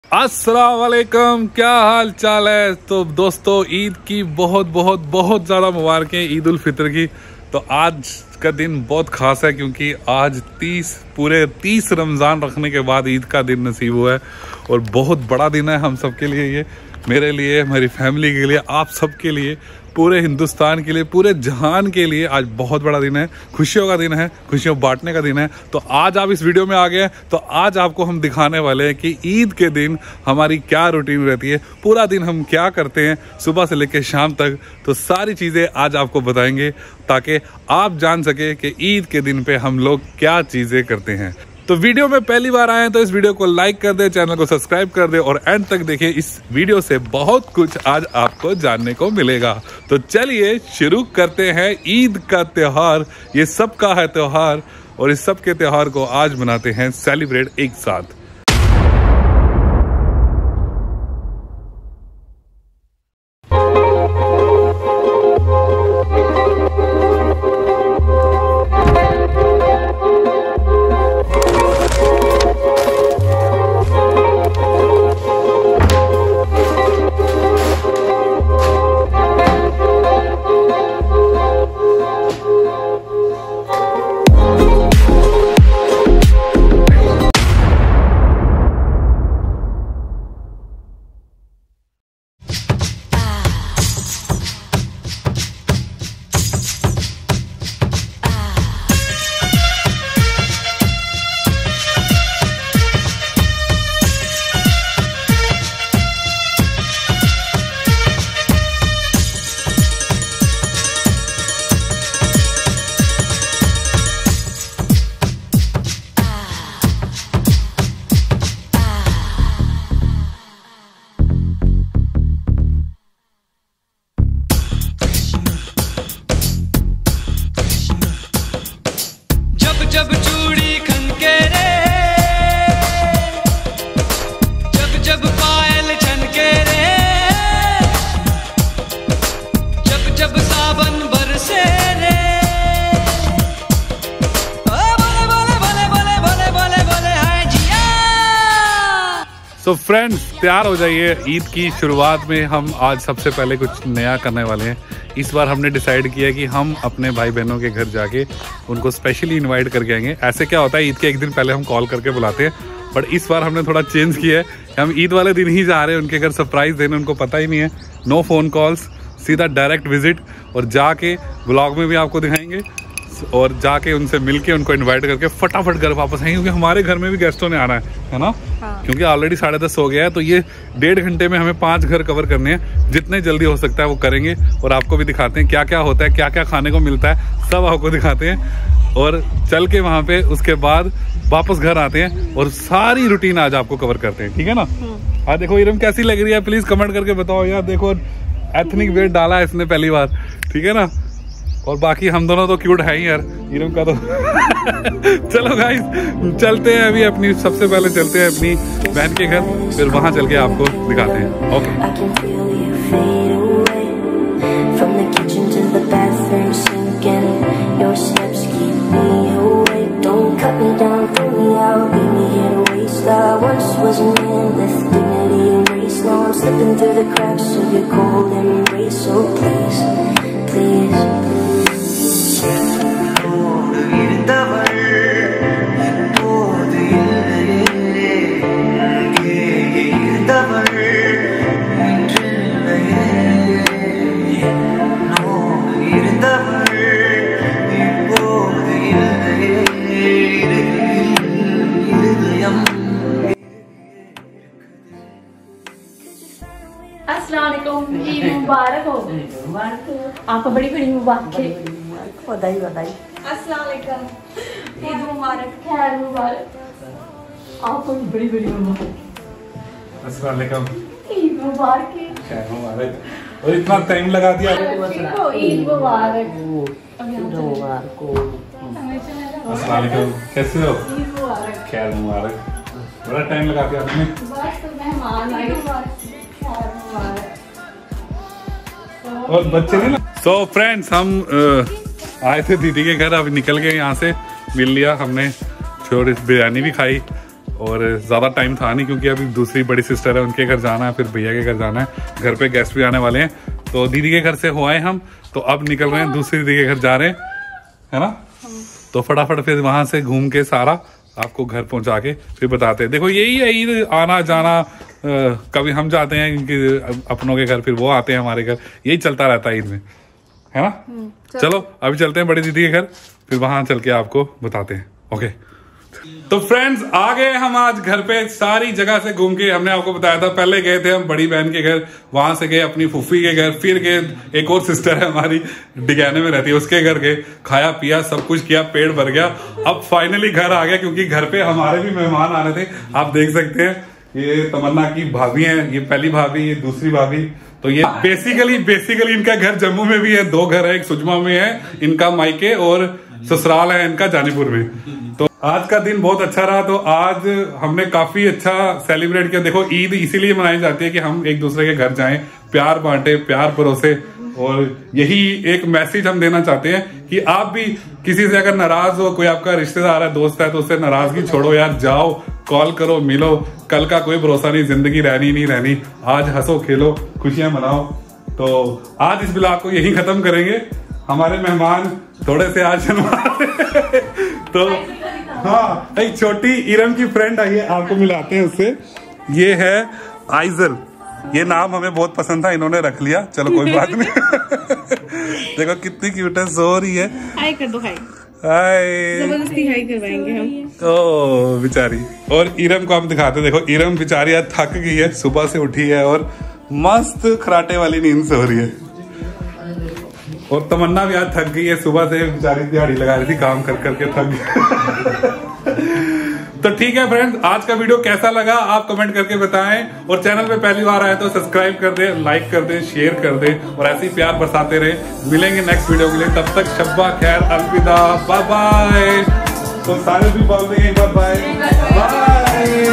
अस्सलाम वालेकुम, क्या हाल चाल है। तो दोस्तों, ईद की बहुत बहुत बहुत ज़्यादा मुबारकें, ईद उल फितर की। तो आज का दिन बहुत ख़ास है क्योंकि आज पूरे 30 रमज़ान रखने के बाद ईद का दिन नसीब हुआ है और बहुत बड़ा दिन है हम सब के लिए। ये मेरे लिए, हमारी फैमिली के लिए, आप सब के लिए, पूरे हिंदुस्तान के लिए, पूरे जहान के लिए आज बहुत बड़ा दिन है। खुशियों का दिन है, खुशियों बांटने का दिन है। तो आज आप इस वीडियो में आ गए हैं तो आज आपको हम दिखाने वाले हैं कि ईद के दिन हमारी क्या रूटीन रहती है, पूरा दिन हम क्या करते हैं सुबह से लेकर शाम तक। तो सारी चीज़ें आज आपको बताएंगे ताकि आप जान सके कि ईद के दिन पे हम लोग क्या चीज़ें करते हैं। तो वीडियो में पहली बार आए हैं तो इस वीडियो को लाइक कर दे, चैनल को सब्सक्राइब कर दे और एंड तक देखिए। इस वीडियो से बहुत कुछ आज आपको जानने को मिलेगा। तो चलिए शुरू करते हैं। ईद का त्योहार ये सबका है त्योहार और इस सब के त्योहार को आज मनाते हैं सेलिब्रेट एक साथ। जब चूड़ी खनके रे, जब जब पायल छनके रे, जब जब सावन बरसे रे, ओ बोले बोले बोले बोले बोले बोले बोले हाय जिया। सो फ्रेंड्स, तैयार हो जाइए। ईद की शुरुआत में हम आज सबसे पहले कुछ नया करने वाले हैं। इस बार हमने डिसाइड किया कि हम अपने भाई बहनों के घर जाके उनको स्पेशली इनवाइट करके आएंगे। ऐसे क्या होता है, ईद के एक दिन पहले हम कॉल करके बुलाते हैं, बट इस बार हमने थोड़ा चेंज किया है। हम ईद वाले दिन ही जा रहे हैं उनके घर सरप्राइज़ देने। उनको पता ही नहीं है, नो फ़ोन कॉल्स, सीधा डायरेक्ट विजिट। और जाके ब्लॉग में भी आपको दिखाएंगे और जाके उनसे मिलके उनको इनवाइट करके फटाफट घर वापस आएंगे क्योंकि हमारे घर में भी गेस्टों ने आना है ना। हाँ। क्योंकि ऑलरेडी 10:30 हो गया है तो ये 1.5 घंटे में हमें 5 घर कवर करने हैं। जितने जल्दी हो सकता है वो करेंगे और आपको भी दिखाते हैं क्या क्या होता है, क्या क्या खाने को मिलता है, सब आपको दिखाते हैं। और चल के वहाँ पे उसके बाद वापस घर आते हैं और सारी रूटीन आज आपको कवर करते हैं, ठीक है ना। आज देखो इरम कैसी लग रही है, प्लीज कमेंट करके बताओ यार। देखो एथनिक वेयर डाला है इसने पहली बार, ठीक है ना। और बाकी हम दोनों तो क्यूट है ही यार, इरम का तो चलो गाइस चलते हैं अभी अपनी, सबसे पहले चलते हैं अपनी बहन के घर, फिर वहां चल के आपको दिखाते हैं। ओके। ईद मुबारक हो, आपको बड़ी बड़ी मुबारक, बधाई बधाई। अस्सलाम वालेकुम, ईद मुबारक, खैर मुबारक, आपको बड़ी बड़ी मुबारक। अस्सलाम वालेकुम, ईद मुबारक, खैर मुबारक। और इतना टाइम लगा दिया। ईद मुबारक, अस्सलाम वालेकुम, कैसे हो? ईद मुबारक, खैर मुबारक। बड़ा टाइम लगा दिया आपने। बस तो मेहमान आए, खैर मुबारक। और बच्चे नहीं ना। सो फ्रेंड्स, हम आए थे दीदी के घर, अब निकल गए यहाँ से, मिल लिया हमने, थोड़ी बिरयानी भी खाई और ज़्यादा टाइम था नहीं क्योंकि अभी दूसरी बड़ी सिस्टर है, उनके घर जाना है, फिर भैया के घर जाना है, घर पे गेस्ट भी आने वाले हैं। तो दीदी के घर से हो आए हम, तो अब निकल रहे हैं, दूसरी दीदी के घर जा रहे हैं, है ना। तो फटाफट फिर वहां से घूम के सारा आपको घर पहुंचा के फिर बताते हैं। देखो यही है ईद, आना जाना, कभी हम जाते हैं इनके अपनों के घर, फिर वो आते हैं हमारे घर, यही चलता रहता है ईद में, है ना। चलो अभी चलते हैं बड़ी दीदी के घर, फिर वहां चल के आपको बताते हैं। ओके तो फ्रेंड्स आ गए हम आज घर पे, सारी जगह से घूम के। हमने आपको बताया था, पहले गए थे हम बड़ी बहन के घर, वहां से गए अपनी फूफी के घर, फिर गए एक और सिस्टर है हमारी डिगाने में रहती है, उसके घर गए, खाया पिया सब कुछ किया, पेट भर गया। अब फाइनली घर आ गया क्योंकि घर पे हमारे भी मेहमान आ रहे थे। आप देख सकते हैं ये तमन्ना की भाभी है, ये पहली भाभी, ये दूसरी भाभी। तो ये बेसिकली इनका घर जम्मू में भी है, 2 घर है, एक सुजमा में है इनका मायके और ससुराल है इनका जानीपुर में। तो आज का दिन बहुत अच्छा रहा। तो आज हमने काफी अच्छा सेलिब्रेट किया। देखो ईद इसीलिए मनाई जाती है कि हम एक दूसरे के घर जाएं, प्यार बांटे, प्यार परोसे, और यही एक मैसेज हम देना चाहते हैं कि आप भी किसी से अगर नाराज हो, कोई आपका रिश्तेदार है, दोस्त है, तो उससे नाराजगी छोड़ो यार, जाओ कॉल करो, मिलो, कल का कोई भरोसा नहीं, जिंदगी रहनी नहीं रहनी, आज हंसो खेलो, खुशियां मनाओ। तो आज इस ब्लॉग को यही खत्म करेंगे। हमारे मेहमान थोड़े से आज तो हाँ, एक छोटी इरम की फ्रेंड आई है, आपको मिलाते हैं उससे। ये है आइजल, ये नाम हमें बहुत पसंद था, इन्होंने रख लिया, चलो कोई बात नहीं। देखो कितनी क्यूट है, सो रही है। हाय कर दो, हाय हाय, जबरदस्ती हाय करवाएंगे हम। ओ बेचारी। और इरम को हम दिखाते हैं, देखो इरम बेचारी आज थक गई है, सुबह से उठी है और मस्त खराटे वाली नींद से हो रही है। और तमन्ना भी आज थक गई है, सुबह से बेचारी दिहाड़ी लगा रही थी, काम कर करके थक गई। तो ठीक है फ्रेंड्स, आज का वीडियो कैसा लगा आप कमेंट करके बताएं, और चैनल पे पहली बार आए तो सब्सक्राइब कर दे, लाइक कर दे, शेयर कर दे, और ऐसे ही प्यार बरसाते रहे। मिलेंगे नेक्स्ट वीडियो के लिए, तब तक शब्बा खैर, अलविदा, बाय बाय। तो सारे भी बोल देंगे एक बार बाय बाय।